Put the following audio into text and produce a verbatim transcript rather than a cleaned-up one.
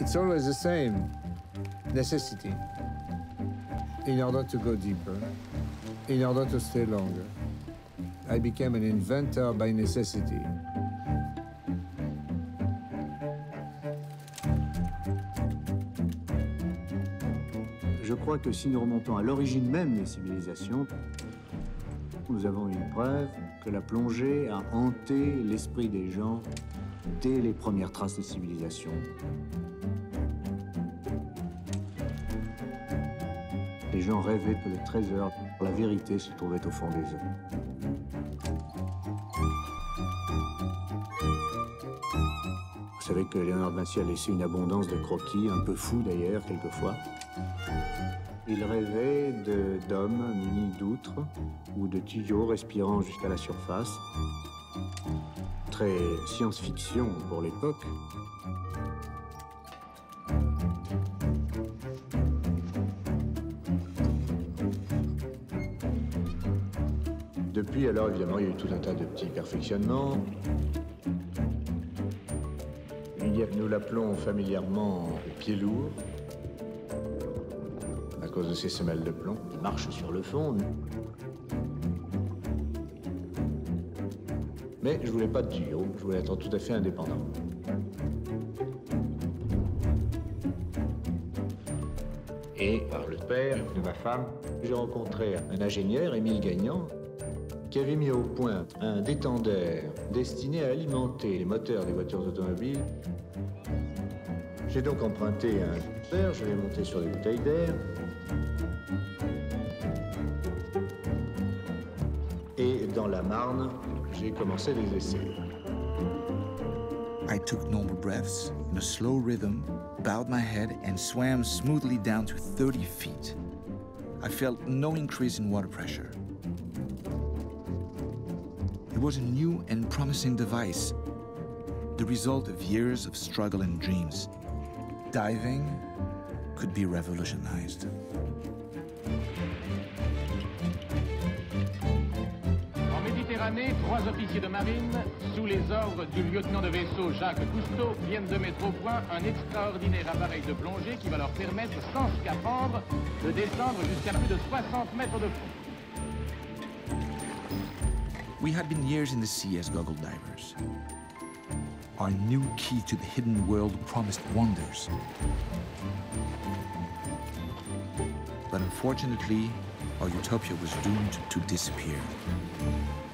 It's always the same necessity. In order to go deeper, in order to stay longer, I became an inventor by necessity. Je crois que si nous remontons à l'origine même des civilisations, nous avons une preuve que la plongée a hanté l'esprit des gens dès les premières traces de civilisation. Les gens rêvaient que le trésor, la vérité, se trouvait au fond des eaux. Vous savez que Léonard de Vinci a laissé une abondance de croquis, un peu fous d'ailleurs, quelquefois. Il rêvait d'hommes munis d'outres ou de tuyaux respirant jusqu'à la surface. Très science-fiction pour l'époque. Depuis, alors, évidemment, il y a eu tout un tas de petits perfectionnements. Il y a, nous l'appelons familièrement le pied lourd, à cause de ses semelles de plomb. Il marche sur le fond. Mais je voulais pas de tuyau, je voulais être tout à fait indépendant. Et par le père de ma femme, j'ai rencontré un ingénieur, Émile Gagnant, qui avait mis au point un détendeur destiné à alimenter les moteurs des voitures automobiles. J'ai donc emprunté un verre, je l'ai monté sur des bouteilles d'air. Et dans la Marne, j'ai commencé les essais. I took normal breaths in a slow rhythm, bowed my head, and swam smoothly down to thirty feet. I felt no increase in water pressure. It was a new and promising device, the result of years of struggle and dreams. Diving could be revolutionized. Trois officiers de marine, sous les ordres du lieutenant de vaisseau Jacques Cousteau, viennent de mettre au point un extraordinaire appareil de plongée qui va leur permettre, sans scaphandre, de descendre jusqu'à plus de soixante mètres de fond. We had been years in the sea as goggle divers. Our new key to the hidden world promised wonders. But unfortunately, our utopia was doomed to disappear.